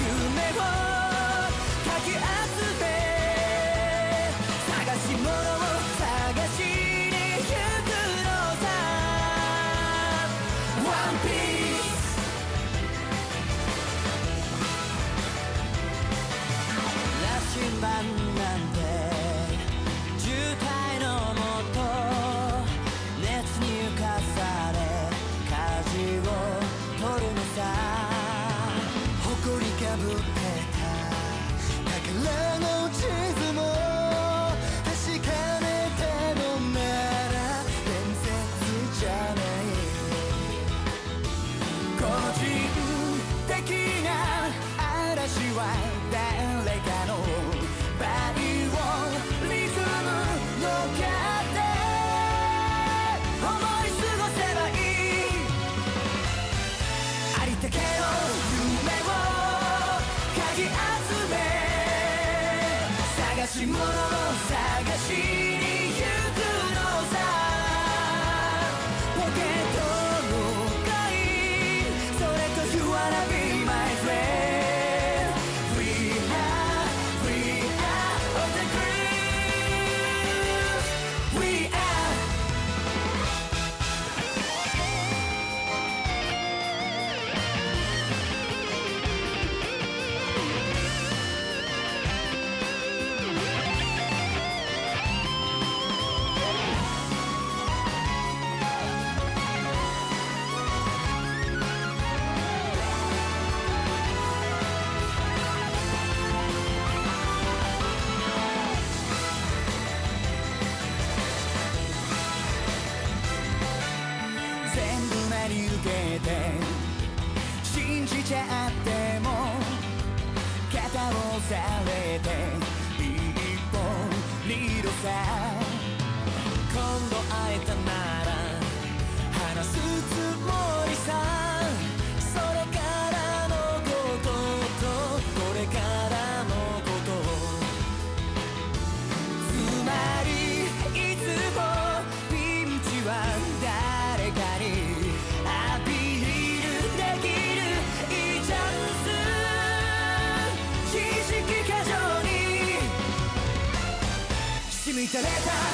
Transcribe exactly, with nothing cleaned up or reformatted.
夢をかき集め探し物を探しに行くのさ One Piece 羅針盤なんて渋滞のもと熱に浮かされ舵を取るのさ誇りかぶってた宝の地図も確かめたのなら伝説じゃない個人的な嵐は誰かのバイオリズム乗っかって思い過ごせばいいありったけの夢をかき集め探し物を探しに行くのさポケットの貝それと You wanna be my friend We are, we are of the dreams We are全部真に受けて信じちゃっても肩を押されて一本リードさ今度会えたなら話すつもりさそれからのこととこれからのことつまりいつもピンチは誰かにアピールできるいいチャンス知識過剰に染み垂れた